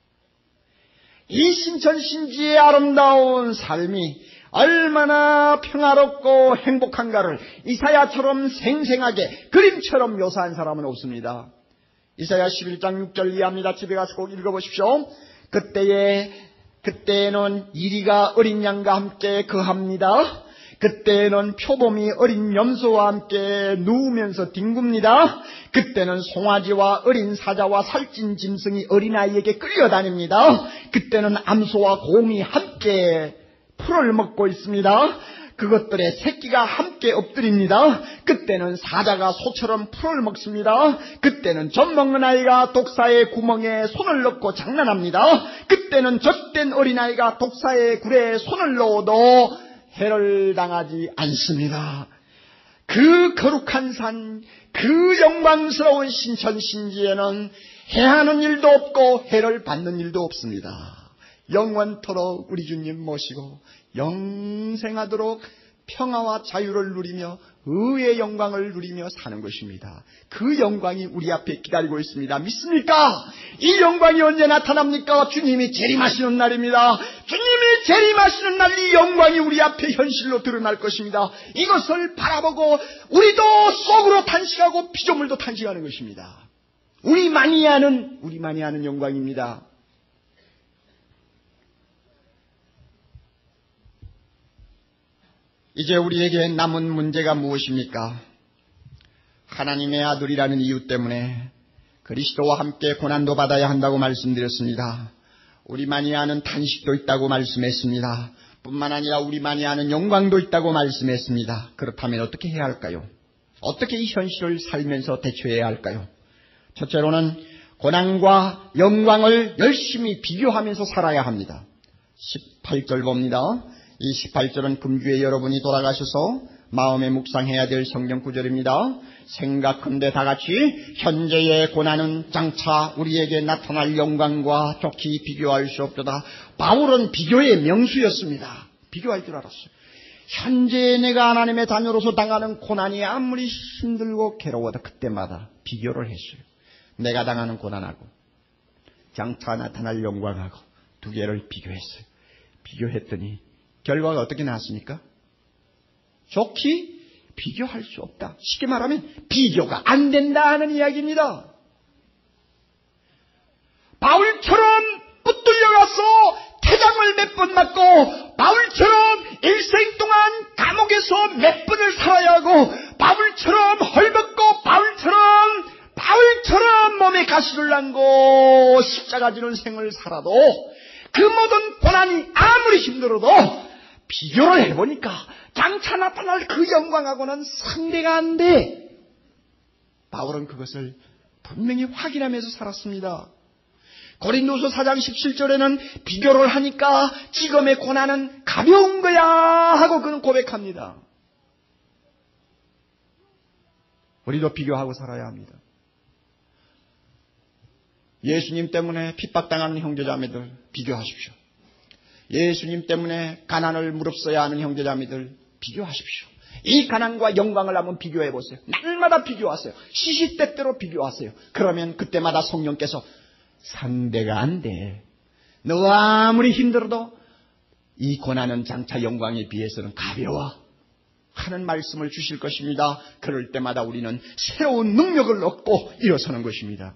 이 신천신지의 아름다운 삶이 얼마나 평화롭고 행복한가를 이사야처럼 생생하게 그림처럼 묘사한 사람은 없습니다. 이사야 십일 장 육 절 이하입니다. 집에 가서 꼭 읽어보십시오. 그때에 그때에는 이리가 어린 양과 함께 거합니다. 그때는 표범이 어린 염소와 함께 누우면서 뒹굽니다. 그때는 송아지와 어린 사자와 살찐 짐승이 어린아이에게 끌려다닙니다. 그때는 암소와 곰이 함께 풀을 먹고 있습니다. 그것들의 새끼가 함께 엎드립니다. 그때는 사자가 소처럼 풀을 먹습니다. 그때는 젖 먹는 아이가 독사의 구멍에 손을 넣고 장난합니다. 그때는 젖된 어린아이가 독사의 굴에 손을 넣어도 해를 당하지 않습니다. 그 거룩한 산, 그 영광스러운 신천신지에는 해하는 일도 없고 해를 받는 일도 없습니다. 영원토록 우리 주님 모시고 영생하도록 평화와 자유를 누리며 의의 영광을 누리며 사는 것입니다. 그 영광이 우리 앞에 기다리고 있습니다. 믿습니까? 이 영광이 언제 나타납니까? 주님이 재림하시는 날입니다. 주님이 재림하시는 날 이 영광이 우리 앞에 현실로 드러날 것입니다. 이것을 바라보고 우리도 속으로 탄식하고 피조물도 탄식하는 것입니다. 우리만이 아는 우리만이 아는 영광입니다. 이제 우리에게 남은 문제가 무엇입니까? 하나님의 아들이라는 이유 때문에 그리스도와 함께 고난도 받아야 한다고 말씀드렸습니다. 우리만이 아는 탄식도 있다고 말씀했습니다. 뿐만 아니라 우리만이 아는 영광도 있다고 말씀했습니다. 그렇다면 어떻게 해야 할까요? 어떻게 이 현실을 살면서 대처해야 할까요? 첫째로는 고난과 영광을 열심히 비교하면서 살아야 합니다. 십팔 절 봅니다. 이 십팔 절은 금주에 여러분이 돌아가셔서 마음에 묵상해야 될 성경 구절입니다. 생각컨대 다같이 현재의 고난은 장차 우리에게 나타날 영광과 좋게 비교할 수 없도다. 바울은 비교의 명수였습니다. 비교할 줄 알았어요. 현재 내가 하나님의 자녀로서 당하는 고난이 아무리 힘들고 괴로워도 그때마다 비교를 했어요. 내가 당하는 고난하고 장차 나타날 영광하고 두 개를 비교했어요. 비교했더니 결과가 어떻게 나왔습니까? 좋게 비교할 수 없다. 쉽게 말하면 비교가 안 된다 하는 이야기입니다. 바울처럼 붙들려가서 태장을 몇 번 맞고 바울처럼 일생 동안 감옥에서 몇 번을 살아야 하고 바울처럼 헐벗고 바울처럼 바울처럼 몸에 가시를 남고 십자가 지는 생을 살아도 그 모든 고난이 아무리 힘들어도 비교를 해보니까 장차 나타날 그 영광하고는 상대가 안 돼. 바울은 그것을 분명히 확인하면서 살았습니다. 고린도서 사 장 십칠 절에는 비교를 하니까 지금의 고난은 가벼운 거야 하고 그는 고백합니다. 우리도 비교하고 살아야 합니다. 예수님 때문에 핍박당하는 형제자매들 비교하십시오. 예수님 때문에 가난을 무릅써야 하는 형제자매들 비교하십시오. 이 가난과 영광을 한번 비교해 보세요. 날마다 비교하세요. 시시때때로 비교하세요. 그러면 그때마다 성령께서 상대가 안 돼. 너 아무리 힘들어도 이 고난은 장차 영광에 비해서는 가벼워 하는 말씀을 주실 것입니다. 그럴 때마다 우리는 새로운 능력을 얻고 일어서는 것입니다.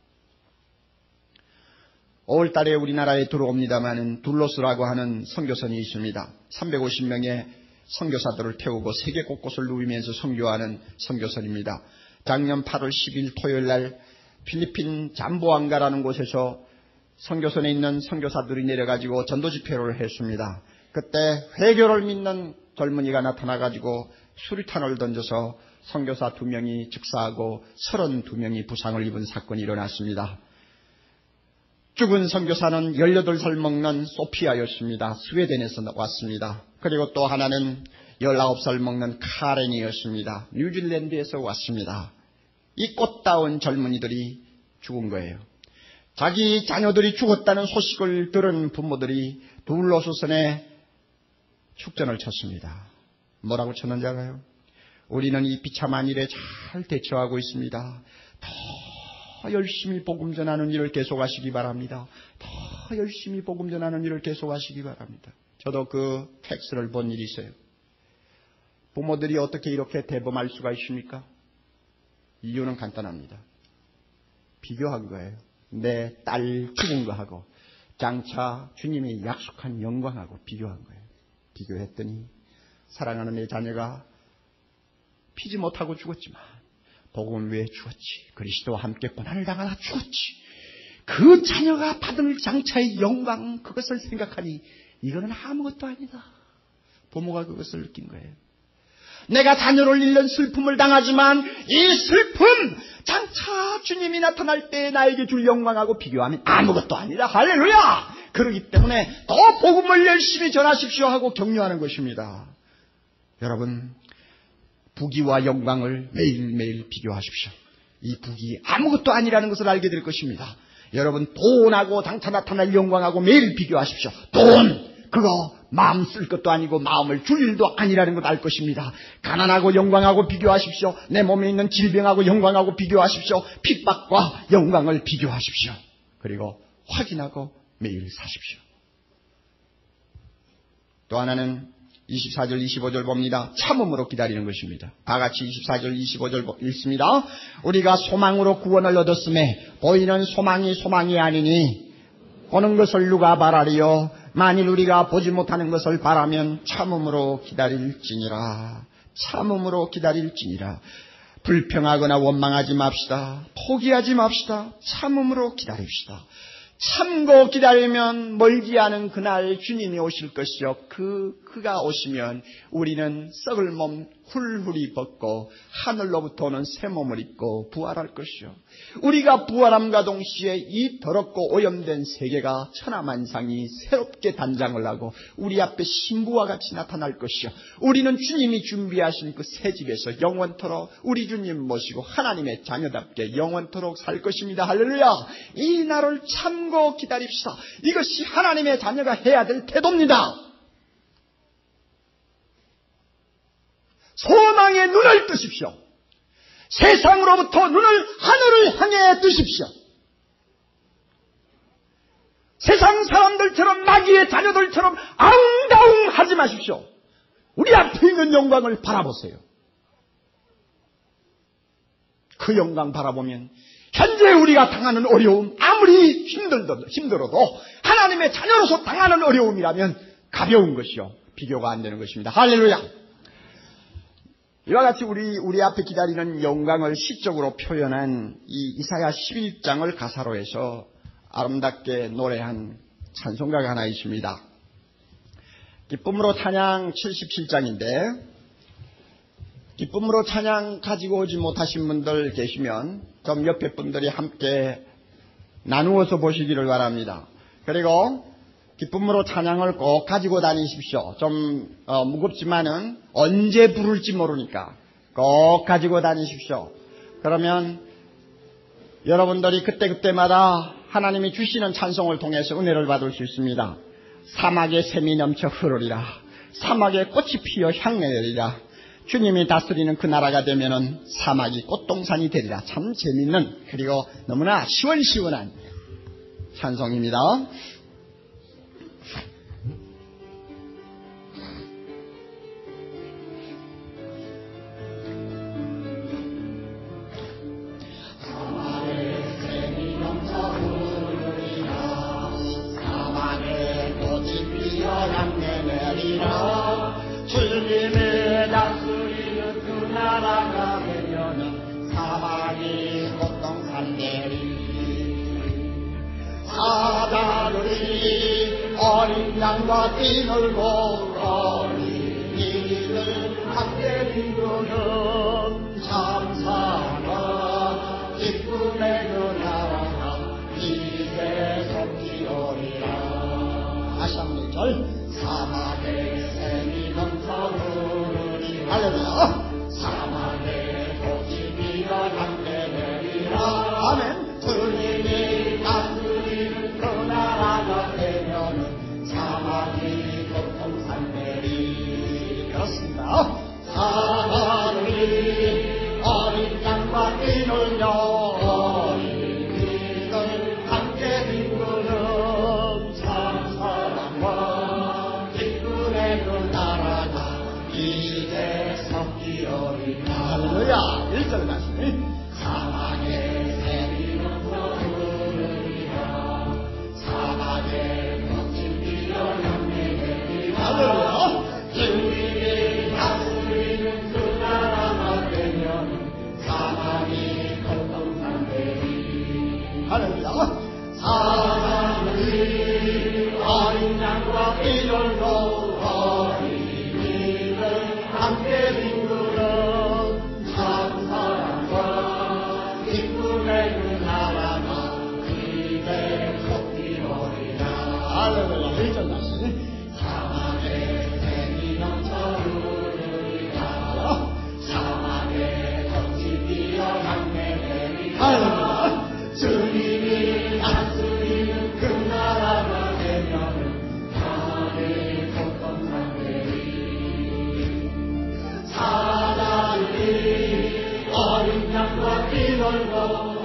오월 달에 우리나라에 들어옵니다마는 둘로스라고 하는 선교선이 있습니다. 삼백오십 명의 선교사들을 태우고 세계 곳곳을 누비면서 선교하는 선교선입니다. 작년 팔월 십일 토요일 날 필리핀 잠보안가라는 곳에서 선교선에 있는 선교사들이 내려가지고 전도 집회를 했습니다. 그때 회교를 믿는 젊은이가 나타나가지고 수류탄을 던져서 선교사 두 명이 즉사하고 서른두 명이 부상을 입은 사건이 일어났습니다. 죽은 선교사는 열여덟 살 먹는 소피아였습니다. 스웨덴에서 왔습니다. 그리고 또 하나는 열아홉 살 먹는 카렌이었습니다. 뉴질랜드에서 왔습니다. 이 꽃다운 젊은이들이 죽은 거예요. 자기 자녀들이 죽었다는 소식을 들은 부모들이 둘러서선에 축전을 쳤습니다. 뭐라고 쳤는지 알아요? 우리는 이 비참한 일에 잘 대처하고 있습니다. 더 열심히 복음 전하는 일을 계속하시기 바랍니다. 더 열심히 복음 전하는 일을 계속하시기 바랍니다. 저도 그 텍스를 본 일이 있어요. 부모들이 어떻게 이렇게 대범할 수가 있습니까? 이유는 간단합니다. 비교한 거예요. 내 딸 죽은 거하고 장차 주님이 약속한 영광하고 비교한 거예요. 비교했더니 사랑하는 내 자녀가 피지 못하고 죽었지만 복음을 위해 죽었지. 그리스도와 함께 고난을 당하다 죽었지. 그 자녀가 받을 장차의 영광, 그것을 생각하니 이거는 아무것도 아니다. 부모가 그것을 느낀 거예요. 내가 자녀를 잃는 슬픔을 당하지만 이 슬픔, 장차 주님이 나타날 때 나에게 줄 영광하고 비교하면 아무것도 아니다. 할렐루야! 그렇기 때문에 더 복음을 열심히 전하십시오 하고 격려하는 것입니다. 여러분, 부귀와 영광을 매일매일 비교하십시오. 이 부귀 아무것도 아니라는 것을 알게 될 것입니다. 여러분, 돈하고 장차 나타날 영광하고 매일 비교하십시오. 돈, 그거 마음 쓸 것도 아니고 마음을 줄 일도 아니라는 걸 알 것입니다. 가난하고 영광하고 비교하십시오. 내 몸에 있는 질병하고 영광하고 비교하십시오. 핍박과 영광을 비교하십시오. 그리고 확인하고 매일 사십시오. 또 하나는 이십사 절 이십오 절 봅니다. 참음으로 기다리는 것입니다. 다 같이 이십사 절 이십오 절 읽습니다. 우리가 소망으로 구원을 얻었음에 보이는 소망이 소망이 아니니 보는 것을 누가 바라리요. 만일 우리가 보지 못하는 것을 바라면 참음으로 기다릴지니라. 참음으로 기다릴지니라. 불평하거나 원망하지 맙시다. 포기하지 맙시다. 참음으로 기다립시다. 참고 기다리면 멀지 않은 그날 주님이 오실 것이요. 그, 그가 오시면 우리는 썩을 몸 훌훌히 벗고 하늘로부터 오는 새 몸을 입고 부활할 것이요. 우리가 부활함과 동시에 이 더럽고 오염된 세계가 천하만상이 새롭게 단장을 하고 우리 앞에 신부와 같이 나타날 것이요. 우리는 주님이 준비하신 그 새 집에서 영원토록 우리 주님 모시고 하나님의 자녀답게 영원토록 살 것입니다. 할렐루야! 이 날을 참고 기다립시다. 이것이 하나님의 자녀가 해야 될 태도입니다. 소망의 눈을 뜨십시오. 세상으로부터 눈을 하늘을 향해 뜨십시오. 세상 사람들처럼 마귀의 자녀들처럼 아웅다웅 하지 마십시오. 우리 앞에 있는 영광을 바라보세요. 그 영광 바라보면 현재 우리가 당하는 어려움, 아무리 힘들어도, 힘들어도 하나님의 자녀로서 당하는 어려움이라면 가벼운 것이요. 비교가 안 되는 것입니다. 할렐루야! 이와 같이 우리, 우리 앞에 기다리는 영광을 시적으로 표현한 이 이사야 십일 장을 가사로 해서 아름답게 노래한 찬송가가 하나 있습니다. 기쁨으로 찬양 칠십칠 장인데, 기쁨으로 찬양 가지고 오지 못하신 분들 계시면 좀 옆에 분들이 함께 나누어서 보시기를 바랍니다. 그리고 기쁨으로 찬양을 꼭 가지고 다니십시오. 좀 어, 무겁지만은 언제 부를지 모르니까 꼭 가지고 다니십시오. 그러면 여러분들이 그때그때마다 하나님이 주시는 찬송을 통해서 은혜를 받을 수 있습니다. 사막에 샘이 넘쳐 흐르리라. 사막에 꽃이 피어 향내리라. 주님이 다스리는 그 나라가 되면은 사막이 꽃동산이 되리라. 참 재밌는, 그리고 너무나 시원시원한 찬송입니다. 주님의 다스리는 그 나라가 되면은 사막이 꽃동산 되리. 사자들이 어린 양과 띠를 보러니 이들 함께 비구는 참사가 기쁨의 그 나라가 이제 속히오리라. 다시 한번 일 절. 사막에 샘이 넘쳐 흐르리라. 할렐루야. 사막에 꽃이 피어 향내 내리라. 아멘. 주님이 다스리는 그 나라가 되면은 사막이 교통산 내리. 그렇습니다. 사자들이 어린 양과 띠를 여린 이들 함께 빈구는 참사랑과 기쁨의 그 나라가 이제 섞이오리라. 할렐루야. 일 절 다시. 사막에 샘이 넘쳐 흐르리라. 사막에 꽃이 피어 향내 내리라. 할렐루야. 주님이 어린 양과 삐돌고 어린이를 함께 빈구는 참 사랑과 기쁨의 그 나라가 이제 속히오리라. 할렐루야. 일 절 다시. 사막에 샘이 넘쳐 흐르리라. 사막에 덫이 뛰어 향내리라. 주님이 다스리는 그 나라가 되면은 나의 복권상들이 사랑이 어린 양과 삐돌고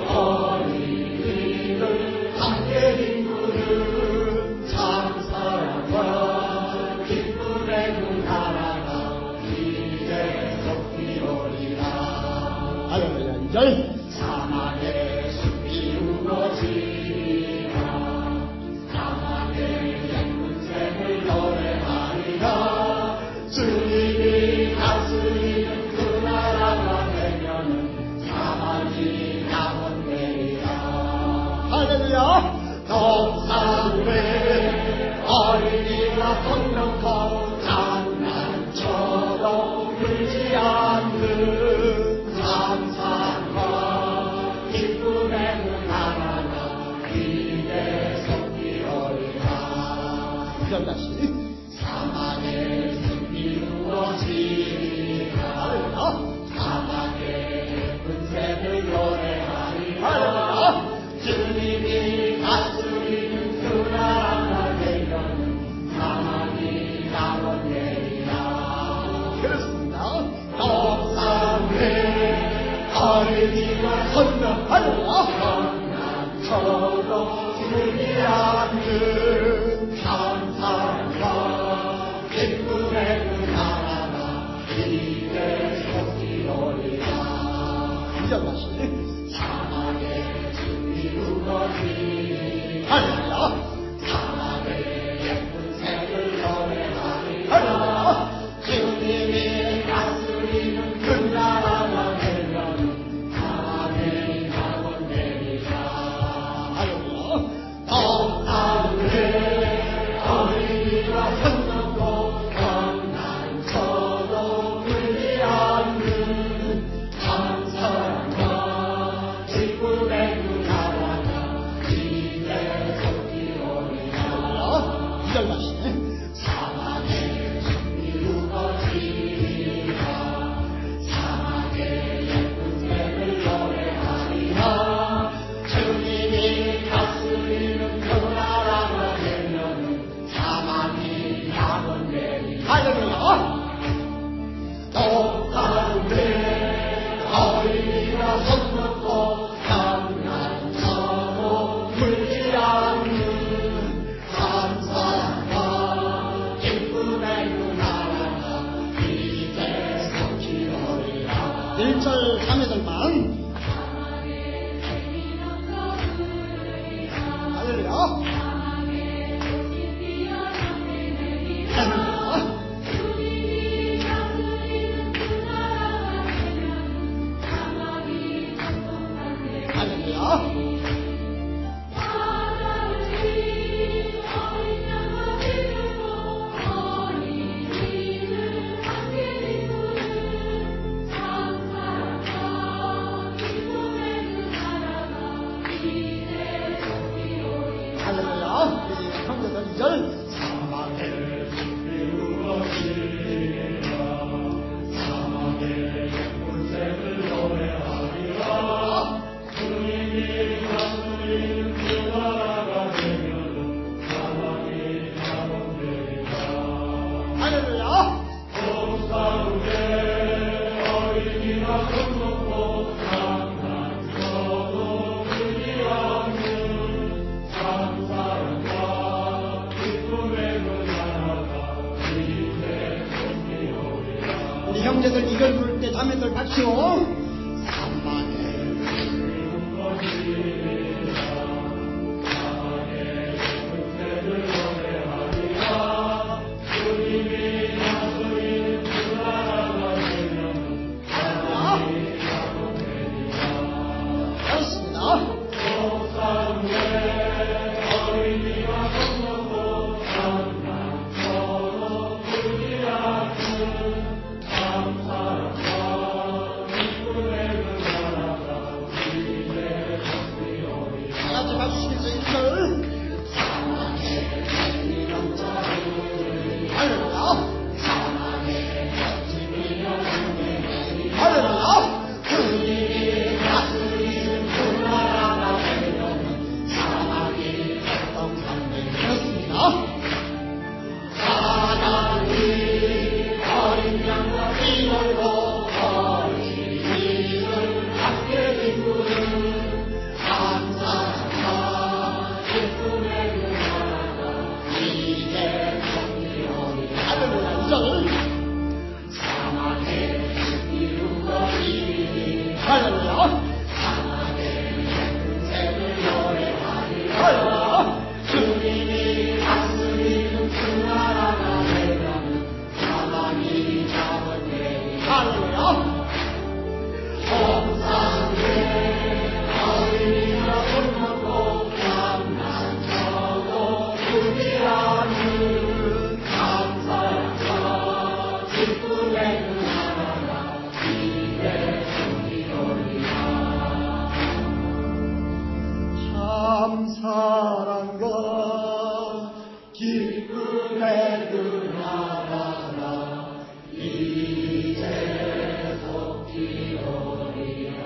어린이를 함께 빈구는 참 사랑과 기쁨의 그 나라가 이제 속히오리라. 할렐루야. 이 절. 사막에 숲이 우거지리라. 사막에 예쁜 샘을 노래하리라. 주님이 다스리는 그 나라가 되면은 사막이 낙원되리라. 할렐루야. 독사루에 어린이가 손 놓고 장난쳐도 울지 않는 감사과 기쁨의 그 나라가 이제 속히오리라. 이 절 다시. 사막에 숲이 우거지리라. 사막에 예쁜 샘을 노래하리라. 주님이 다스리는 그 나라가 되면 사막이 낙원되리라. 그렇습니다. 독사루에 어린이가 할렐루야. 장난쳐도 울지 않는 감사과 기쁨의 그 나라가 이제 속히오리라. 이 절 다시. 사막에 숲이 우거지리라. 할렐루야. 사막에 예쁜 샘을 노래하리라. 주님이 다스리는 그 나라가 되면 사막이 낙원되리라. 할렐루야. 독사루에 어린이가 손 놓고 장난쳐도 울지 않는 감사과 기쁨의 그 나라가 이제 속히오리라. 이 절 다시. 사막에 숲이 우거지리라. 사막에 예쁜 샘을 노래하리라. 주님이 다스리는 그 나라가 되면 사막이 낙원되리라. 할렐루야. 독사루에 어린이가 손 놓고 장난쳐도 울지 않는 감사와 기쁨의 그 나라가 이제 속히오리라. 일 절 삼 절만. 할렐루야. 형제들 이걸 부를 때 자매들 박시오. 그렇습니다. 절 사랑의 이루거니 할렐루야 사랑의 생을 노래하리 할렐루야 주님이 다스리는 그 나라가 되면 사랑이 잡은 내리 할렐루야 정상의 어린이가 손먹고 장난쳐도 꿈이라는 감사양사 기쁨의 나라가 이제 성기로리라 참 사랑과 기쁨의 그 나라가 이제 속기로리라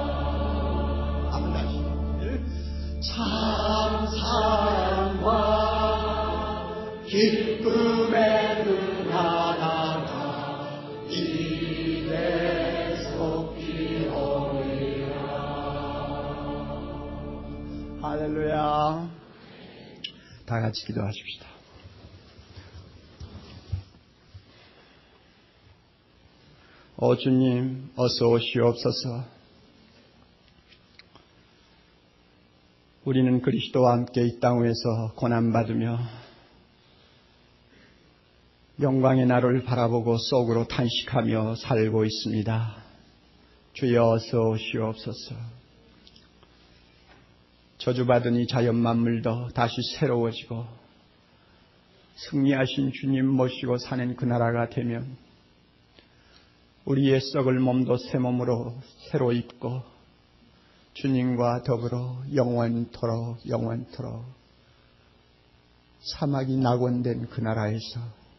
참 사랑과 기쁨의 그 나라가 이제 속기로리라 할렐루야. 다 같이 기도하십시다. 오 주님, 어서 오시옵소서. 우리는 그리스도와 함께 이 땅 위에서 고난받으며 영광의 날을 바라보고 속으로 탄식하며 살고 있습니다. 주여 어서 오시옵소서. 저주받은 이 자연 만물도 다시 새로워지고 승리하신 주님 모시고 사는 그 나라가 되면 우리의 썩을 몸도 새 몸으로 새로 입고 주님과 더불어 영원토록 영원토록 사막이 낙원된 그 나라에서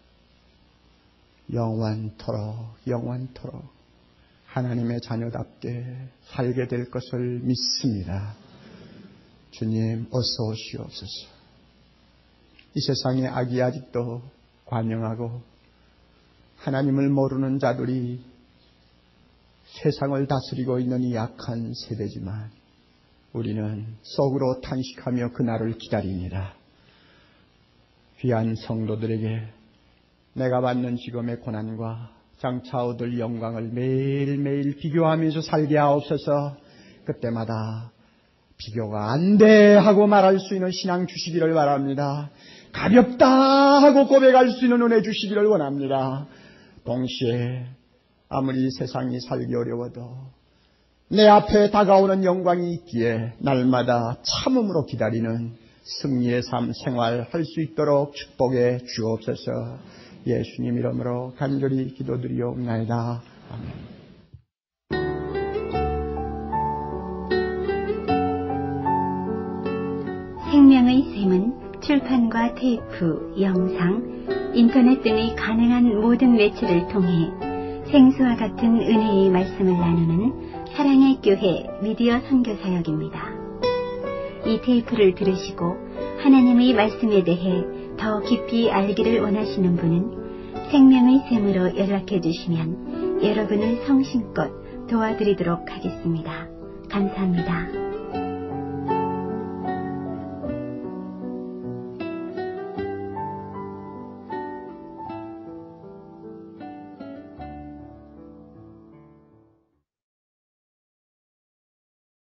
영원토록 영원토록 하나님의 자녀답게 살게 될 것을 믿습니다. 주님 어서 오시옵소서. 이 세상에 악이 아직도 관영하고 하나님을 모르는 자들이 세상을 다스리고 있는 이 약한 세대지만 우리는 속으로 탄식하며 그날을 기다립니다. 귀한 성도들에게 내가 받는 지금의 고난과 장차 얻을 영광을 매일매일 비교하면서 살게 하옵소서. 그때마다 비교가 안 돼 하고 말할 수 있는 신앙 주시기를 바랍니다. 가볍다 하고 고백할 수 있는 은혜 주시기를 원합니다. 동시에 아무리 세상이 살기 어려워도 내 앞에 다가오는 영광이 있기에 날마다 참음으로 기다리는 승리의 삶 생활할 수 있도록 축복해 주옵소서. 예수님 이름으로 간절히 기도드리옵나이다. 아멘. 생명의 샘은 출판과 테이프, 영상, 인터넷 등의 가능한 모든 매체를 통해 생수와 같은 은혜의 말씀을 나누는 사랑의 교회 미디어 선교사역입니다. 이 테이프를 들으시고 하나님의 말씀에 대해 더 깊이 알기를 원하시는 분은 생명의 샘으로 연락해 주시면 여러분을 성심껏 도와드리도록 하겠습니다. 감사합니다.